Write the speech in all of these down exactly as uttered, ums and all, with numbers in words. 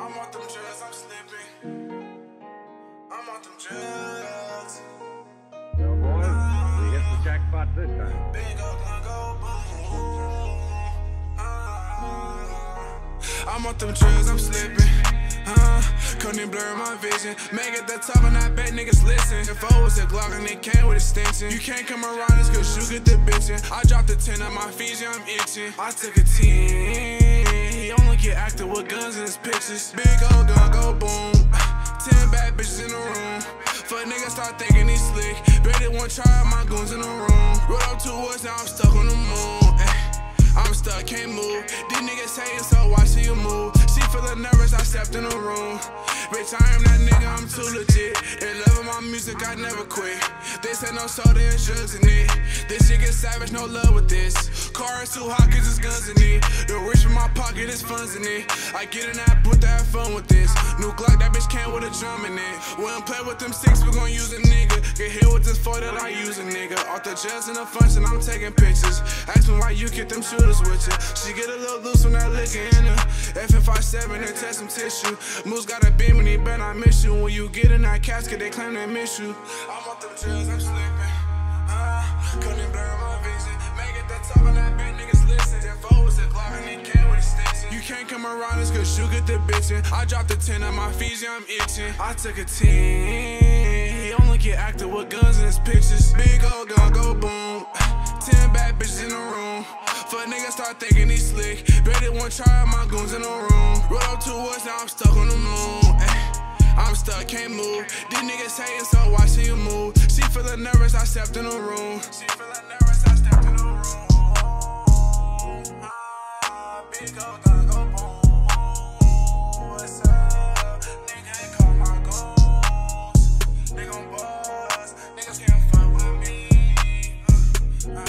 I'm on them drugs, I'm slipping. I'm on them drugs. Well, boys, we hit the jackpot this time. Big up, gun go boom. Ah. I'm on them drugs, I'm slipping. Uh, couldn't blur my vision. Make it the top and I bet niggas listen. If I was a Glock and it came with extension, you can't come around this cause you get the bitchin'. I dropped a ten on my feet, yeah, I'm itching. I took a ten. He only get active with guns in his pictures. Big old gun go boom. Ten bad bitches in the room. Fuck niggas start thinking he's slick. Ready one try out my goons in the room. Roll up two woods, now I'm stuck on the moon. I'm stuck, can't move. These niggas hating, so why see you move? She feelin' nervous, I stepped in the room. Bitch, I am that nigga, I'm too legit. They loving my music, I never quit. They say no soda and drugs in it. This shit get savage, no love with this. Car is too hot cause it's guns in it. The rich in my pocket, it's funds in it. I get in that booth to have fun with this. New Glock, that bitch came with a drum in it. We don't play with them six, we gon' use a nigga. Get hit with this four that I use a nigga. Off the jets and the function, I'm taking pictures. Ask me why you get them shooters with you. She get a little loose when that liquor in her. F N five seven and test some tissue. Moose got a beam and he better not miss you. When you get in that casket, they claim they miss you. I'm on them drugs, I'm slipping. Uh, couldn't blur my vision. Make it the top and that big niggas listen. If I was a Glock and it came with extension. You can't come around this cause you get the bitchin'. I dropped a ten on my feet, yeah, I'm itching. I took a ten. He only get active with guns in his pictures. Big old gun go boom. Ten bad bitches in the room. Fuck niggas start thinking he's slick. Ready one try out my goons in the room. Roll up two woods, now I'm stuck on the moon. I'm stuck, can't move. These niggas hating, so why see you move? She feelin' nervous, I stepped in the room. She feelin' nervous, I stepped in the room. Ah, big old gun go boom. What's up? Nigga ain't call my goals. They gon' buzz. Niggas can't fuck with me. Uh, uh,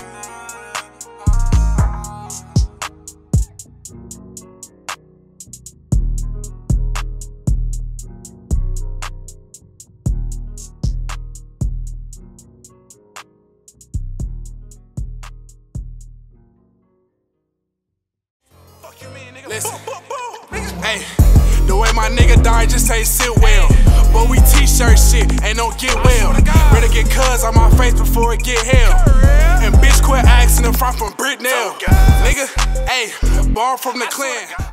Listen, hey, the way my nigga died just ain't sit well. But we t-shirt shit ain't no get well. Better get cuz on my face before it get hell. And bitch quit asking if I'm from Britnell. Nigga, hey, born from the clan.